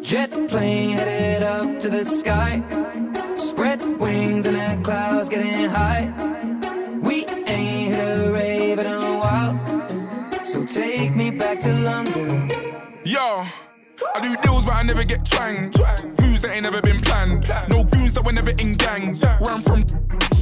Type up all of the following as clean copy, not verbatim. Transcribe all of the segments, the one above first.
Jet plane headed up to the sky, spread wings and the clouds getting high. We ain't hit a rave in a while, so take me back to London. Yo, I do deals but I never get twanged. Moves that ain't never been planned. No goons that were never in gangs. Where I'm from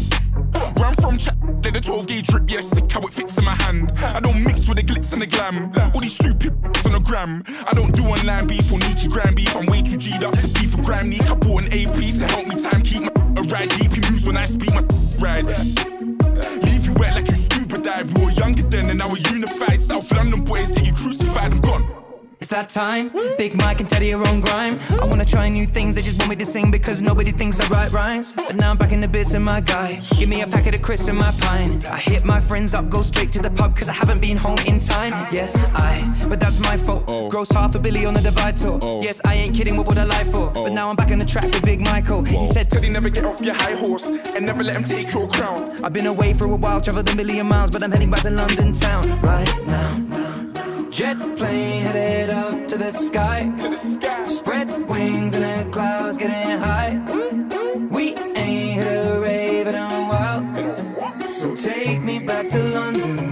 chat, let the 12 gauge drip, yeah, sick how it fits in my hand. I don't mix with the glitz and the glam. All these stupid on the gram. I don't do online beef or Nikki gram beef. I'm way too G'd up to beef for gram neek. I bought an AP to help me time keep my ride deep. He moves when I speak my ride. Leave you wet like you scuba dive. We were younger then and now we're unified. South London boys get you crucified and gone. It's that time, Big Mike and Teddy are on grime. I wanna try new things, they just want me to sing because nobody thinks I write rhymes. But now I'm back in the bits of my guy. Give me a packet of crisps and my pine. I hit my friends up, go straight to the pub cause I haven't been home in time. Yes, but that's my fault. Gross $500 million on the Divide tour. Yes, I ain't kidding, what would I lie for? But now I'm back on the track with Big Michael. He said, Teddy, never get off your high horse and never let him take your crown. I've been away for a while, traveled a million miles, but I'm heading back to London town right now. Jet plane headed up to the sky, spread wings and the clouds getting high. We ain't hit a rave in a while, so take me back to London.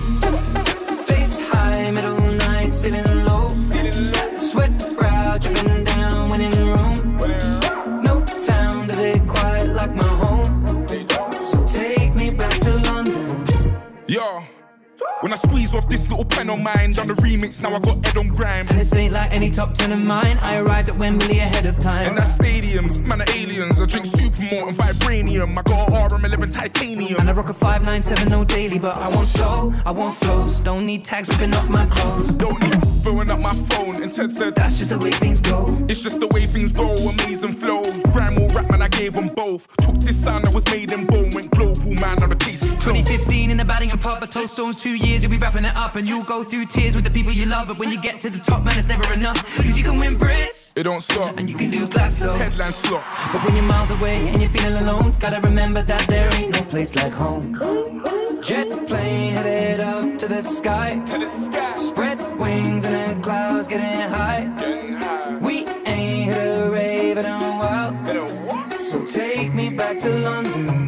Bass high, middle night, ceiling low. Sweat brow dripping down when in Rome. No town does it quite like my home, so take me back to London. Yo, when I squeeze off this little pen on mine, done the remix, now I got Ed on grime. And this ain't like any top 10 of mine. I arrived at Wembley ahead of time. And that's stadiums, man are aliens. I drink Supermalt and Vibranium. I got an RM11 titanium. And I rock a 597 daily, but I want soul, I want flows. Don't need tags ripping off my clothes. Don't need blowing up my phone. And Ted said, that's just the way things go. It's just the way things go, amazing flows. Grime or rap, man, I gave them both. Took this sound that was made in bone, went global, man, now the case is closed. 2015 in the batting and pub, a Toe Stones 2 years, you'll be wrapping it up. And you'll go through tears with the people you love. But when you get to the top, man, it's never enough. Cause you can win Brits, it don't stop. And you can do Glasgow, headline slot. But when you're miles away and you're feeling alone, gotta remember that there ain't no place like home. Jet plane headed up to the sky, spread wings and the clouds getting high. We ain't hit a rave in a while, so take me back to London.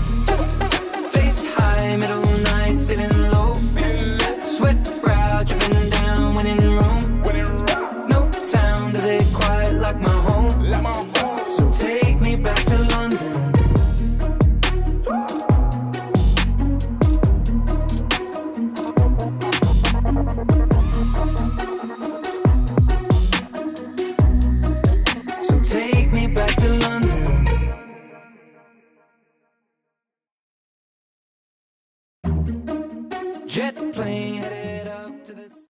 Bass high, middle night, ceiling low. Sweat brow dripping down when in Rome. No town does it quite like my home, so take me back to London. So take me back to London. Jet plane headed up to the